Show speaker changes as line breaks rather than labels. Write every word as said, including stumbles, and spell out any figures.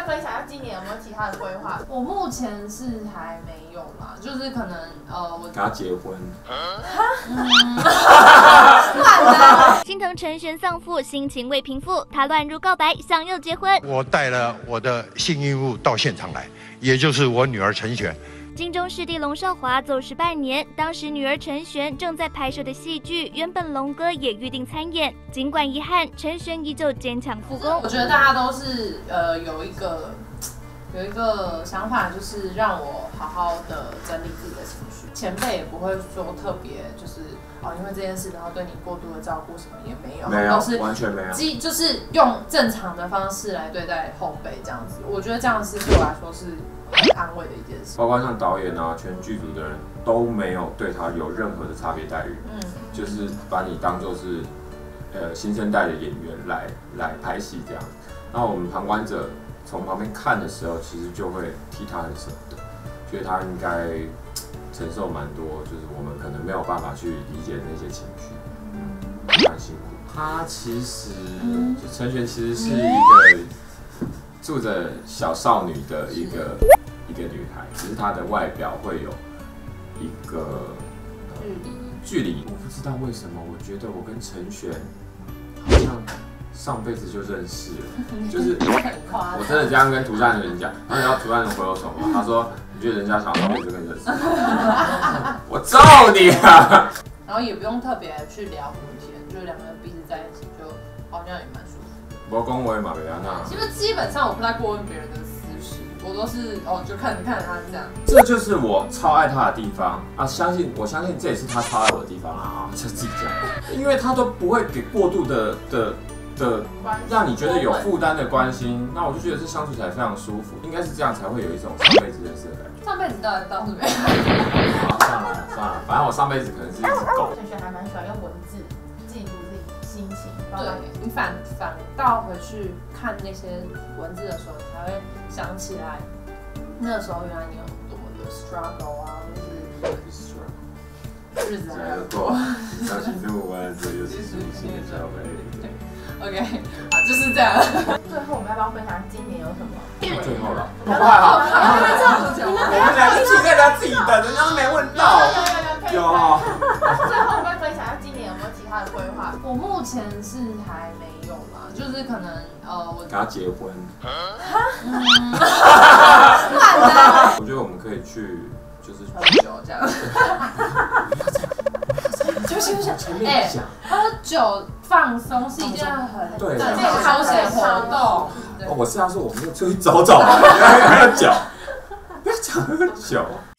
不可以分享一下今年有没有其他的规划？我目前是还没有啦，就是可能呃，我
跟他结婚。
心疼陈璇丧父，心情未平复，他乱入告白，想要结婚。
我带了我的幸运物到现场来，也就是我女儿陈璇。
金钟师弟龙少华走失半年，当时女儿陈璇正在拍摄的戏剧，原本龙哥也预定参演，尽管遗憾，陈璇依旧坚强复工。
我觉得大家都是呃有一个有一个想法，就是让我好好的整理自己的情绪。前辈也不会说特别就是哦，因为这件事然后对你过度的照顾什么也没有，
没有，
都是
完全没有，
基就是用正常的方式来对待后辈这样子。我觉得这样是对我来说是很安慰的一件事。
包括像导演啊，全剧组的人都没有对他有任何的差别待遇，嗯，就是把你当作是呃新生代的演员来来拍戏这样。然后我们旁观者从旁边看的时候，其实就会替他很舍不得，觉得他应该承受蛮多，就是我们可能没有办法去理解的那些情绪，蛮辛苦。他其实，就陈璇其实是一个住着小少女的一个一个女孩，只是她的外表会有一个
距离。
距离，我不知道为什么，我觉得我跟陈璇好像上辈子就认识了，就是我真的这样跟涂善人讲，然后你知道涂善人回我什么吗？他说：“你觉得人家想上辈子跟你认识？”我揍你啊！
然后也不用特别去聊什么天，就两个人彼此在一起，就好像也蛮舒服。
我恭维马维亚娜，
其实基本上我不太过问别人的私事，我都是哦就看看着他这样。
这就是我超爱他的地方啊！相信我相信这也是他超爱我的地方啊！就自己讲，因为他都不会给过度的的。的让你觉得有负担的关心，那我就觉得这相处起来非常舒服，应该是这样才会有一种上辈子认识的感觉。
上辈子倒倒是没有。
好，算了算了，反正我上辈子可能是一只狗。
陈璇还蛮喜欢用文字记录自己心情，
对，你反反倒回去看那些文字的时候，你才会想起来那时候原来你有多么的 struggle 啊，或是 struggle， 日子还要过。
相信这么完，这又是舒心的消费。
OK， 好，就是这样。
最后我们要不要分享今年有什么？
最后了，
快好，
我们俩一起在聊自己的，人家都没问到。有哦。
最后我们分享一下今年有没有其他的规划？
我目前是还没有啦，就是可能呃，我
跟他结婚。我觉得我们可以去，就是
喝酒这样。就是
前面讲，
喝酒放松是一件很
对
休闲活动。
我是要说，我们就出去走走，不要喝酒，不要讲喝酒。